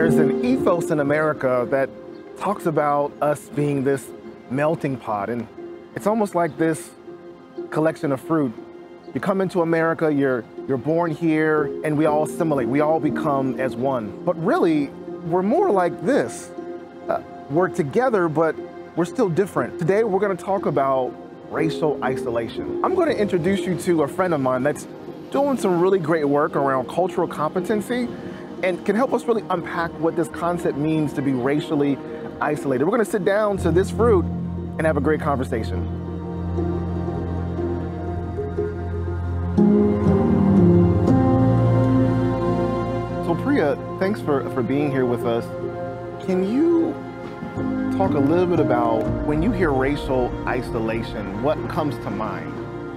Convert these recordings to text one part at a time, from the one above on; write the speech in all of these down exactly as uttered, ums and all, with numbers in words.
There's an ethos in America that talks about us being this melting pot, and it's almost like this collection of fruit. You come into America, you're, you're born here, and we all assimilate. We all become as one. But really, we're more like this. Uh, we're together, but we're still different. Today, we're gonna talk about racial isolation. I'm gonna introduce you to a friend of mine that's doing some really great work around cultural competency and can help us really unpack what this concept means to be racially isolated. We're gonna sit down to this fruit and have a great conversation. So Priya, thanks for, for being here with us. Can you talk a little bit about, when you hear racial isolation, what comes to mind?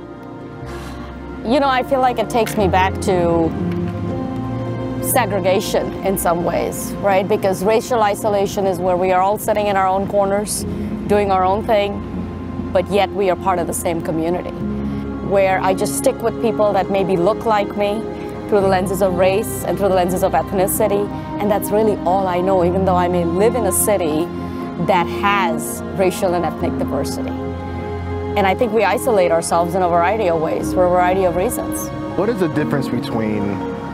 You know, I feel like it takes me back to segregation in some ways, right? Because racial isolation is where we are all sitting in our own corners, doing our own thing, but yet we are part of the same community, where I just stick with people that maybe look like me through the lenses of race and through the lenses of ethnicity, and that's really all I know, even though I may live in a city that has racial and ethnic diversity. And I think we isolate ourselves in a variety of ways for a variety of reasons. What is the difference between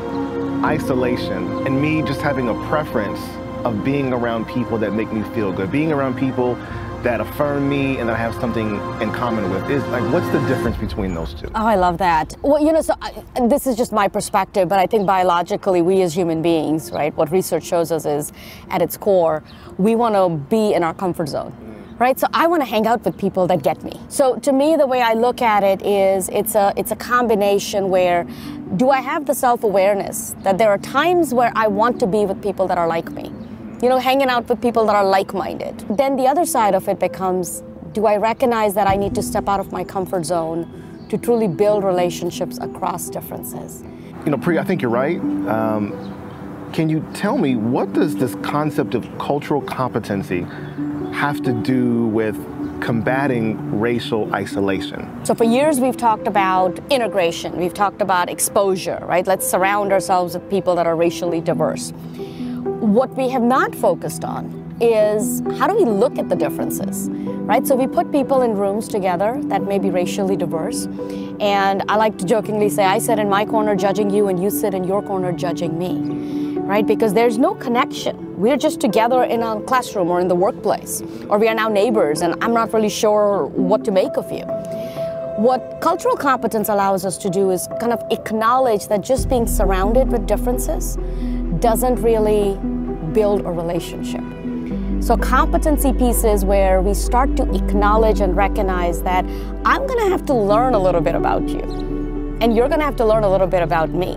isolation and me just having a preference of being around people that make me feel good, being around people that affirm me and that I have something in common with? Is like, what's the difference between those two? Oh, I love that. Well, you know, so I, this is just my perspective, but I think biologically, we as human beings, right, what research shows us is, at its core, we want to be in our comfort zone. Right? So I want to hang out with people that get me. So to me, the way I look at it is it's a, it's a combination where, do I have the self-awareness that there are times where I want to be with people that are like me? You know, hanging out with people that are like-minded. Then the other side of it becomes, do I recognize that I need to step out of my comfort zone to truly build relationships across differences? You know, Priya, I think you're right. Um, can you tell me, what does this concept of cultural competency have to do with combating racial isolation? So for years we've talked about integration, we've talked about exposure, right? Let's surround ourselves with people that are racially diverse. What we have not focused on is, how do we look at the differences, right? So we put people in rooms together that may be racially diverse, and I like to jokingly say, I sit in my corner judging you and you sit in your corner judging me, right? Because there's no connection. We're just together in a classroom or in the workplace, or we are now neighbors and I'm not really sure what to make of you. What cultural competence allows us to do is kind of acknowledge that just being surrounded with differences doesn't really build a relationship. So competency pieces where we start to acknowledge and recognize that I'm gonna have to learn a little bit about you, and you're gonna have to learn a little bit about me.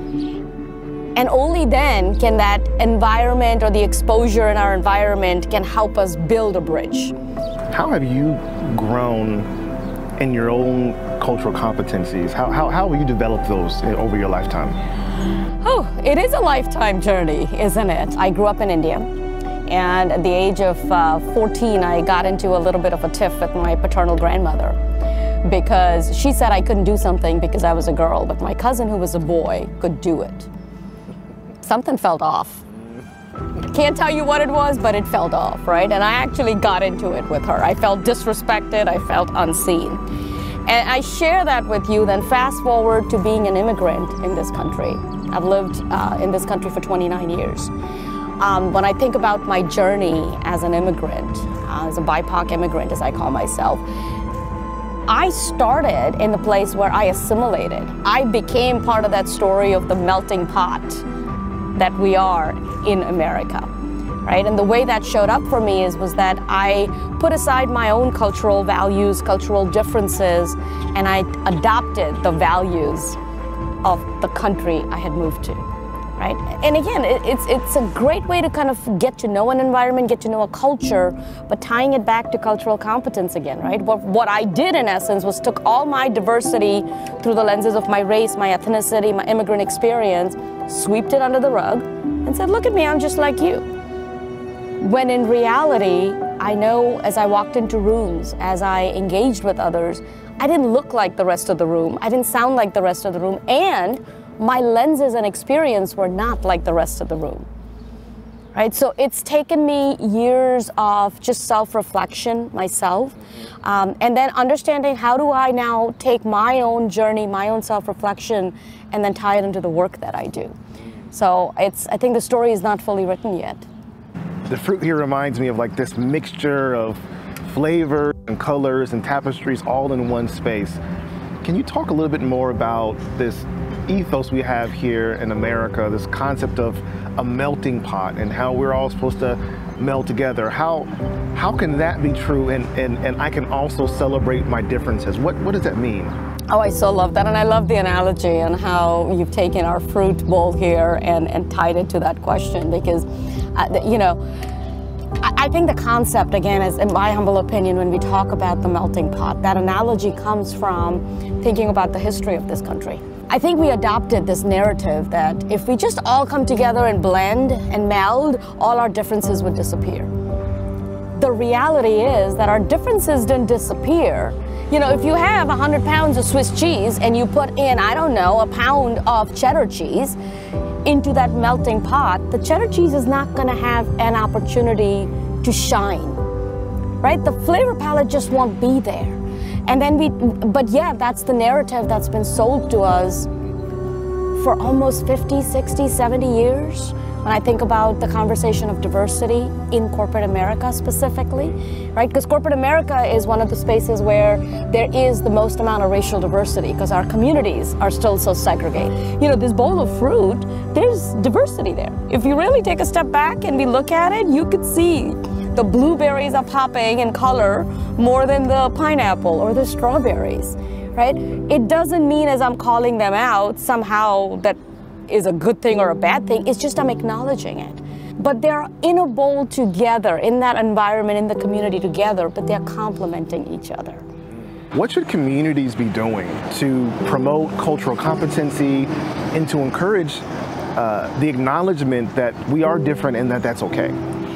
And only then can that environment or the exposure in our environment can help us build a bridge. How have you grown in your own cultural competencies? How, how, how have you developed those over your lifetime? Oh, it is a lifetime journey, isn't it? I grew up in India, and at the age of uh, fourteen, I got into a little bit of a tiff with my paternal grandmother, because she said I couldn't do something because I was a girl, but my cousin, who was a boy, could do it. Something felt off. Can't tell you what it was, but it felt off, right? And I actually got into it with her. I felt disrespected, I felt unseen. And I share that with you, then fast forward to being an immigrant in this country. I've lived uh, in this country for twenty-nine years. Um, when I think about my journey as an immigrant, uh, as a B I P O C immigrant, as I call myself, I started in the place where I assimilated. I became part of that story of the melting pot that we are in America, right? And the way that showed up for me is was that I put aside my own cultural values, cultural differences, and I adopted the values of the country I had moved to, right? And again, it, it's, it's a great way to kind of get to know an environment, get to know a culture, but tying it back to cultural competence again, right? What, what I did in essence was took all my diversity through the lenses of my race, my ethnicity, my immigrant experience, swept it under the rug, and said, look at me, I'm just like you. When in reality, I know as I walked into rooms, as I engaged with others, I didn't look like the rest of the room, I didn't sound like the rest of the room, and my lenses and experience were not like the rest of the room. right? So it's taken me years of just self-reflection myself, um, and then understanding how do I now take my own journey, my own self-reflection, and then tie it into the work that I do. So it's, I think the story is not fully written yet. The fruit here reminds me of like this mixture of flavors and colors and tapestries all in one space. Can you talk a little bit more about this ethos we have here in America, this concept of a melting pot and how we're all supposed to meld together? How how can that be true and, and, and I can also celebrate my differences? What, what does that mean? Oh, I so love that, and I love the analogy and how you've taken our fruit bowl here and, and tied it to that question, because, uh, you know, I, I think the concept, again, is, in my humble opinion, when we talk about the melting pot, that analogy comes from thinking about the history of this country. I think we adopted this narrative that if we just all come together and blend and meld, all our differences would disappear. The reality is that our differences didn't disappear. You know, if you have one hundred pounds of Swiss cheese and you put in, I don't know, a pound of cheddar cheese into that melting pot, the cheddar cheese is not going to have an opportunity to shine, right? The flavor palette just won't be there. And then we, but yeah, that's the narrative that's been sold to us for almost fifty, sixty, seventy years. When I think about the conversation of diversity in corporate America specifically, right? Because corporate America is one of the spaces where there is the most amount of racial diversity because our communities are still so segregated. You know, this bowl of fruit, there's diversity there. If you really take a step back and we look at it, you could see the blueberries are popping in color more than the pineapple or the strawberries, right? It doesn't mean as I'm calling them out somehow that is a good thing or a bad thing. It's just I'm acknowledging it. But they're in a bowl together, in that environment, in the community together, but they're complementing each other. What should communities be doing to promote cultural competency and to encourage uh, the acknowledgement that we are different and that that's okay?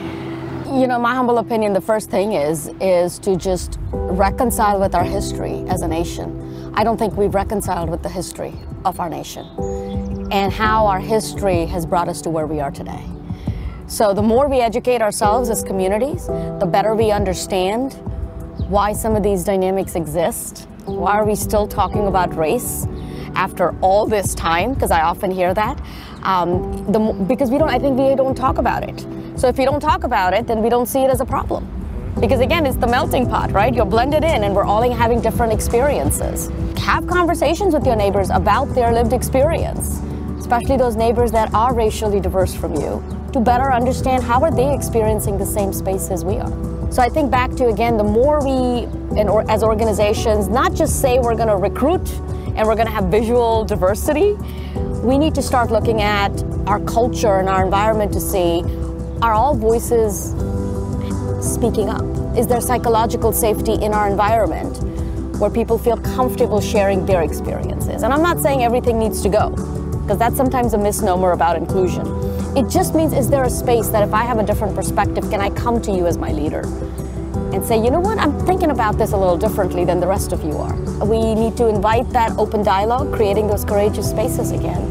You know, my humble opinion, the first thing is, is to just reconcile with our history as a nation. I don't think we've reconciled with the history of our nation and how our history has brought us to where we are today. So the more we educate ourselves as communities, the better we understand why some of these dynamics exist. Why are we still talking about race after all this time? Because I often hear that. Um, the, because we don't, I think we don't talk about it. So if we don't talk about it, then we don't see it as a problem. Because again, it's the melting pot, right? You're blended in and we're all having different experiences. Have conversations with your neighbors about their lived experience, especially those neighbors that are racially diverse from you, to better understand how are they experiencing the same space as we are. So I think back to, again, the more we, and or, as organizations, not just say we're going to recruit and we're going to have visual diversity, we need to start looking at our culture and our environment to see, are all voices speaking up? Is there psychological safety in our environment where people feel comfortable sharing their experiences? And I'm not saying everything needs to go, because that's sometimes a misnomer about inclusion. It just means, is there a space that if I have a different perspective, can I come to you as my leader and say, you know what, I'm thinking about this a little differently than the rest of you are. We need to invite that open dialogue, creating those courageous spaces again.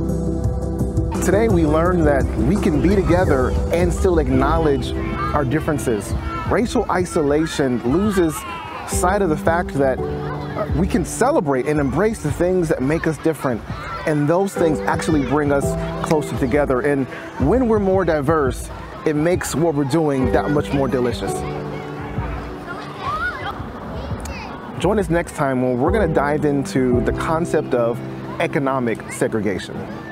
Today we learned that we can be together and still acknowledge our differences. Racial isolation loses sight of the fact that we can celebrate and embrace the things that make us different, and those things actually bring us closer together. And when we're more diverse, it makes what we're doing that much more delicious. Join us next time when we're going to dive into the concept of economic segregation.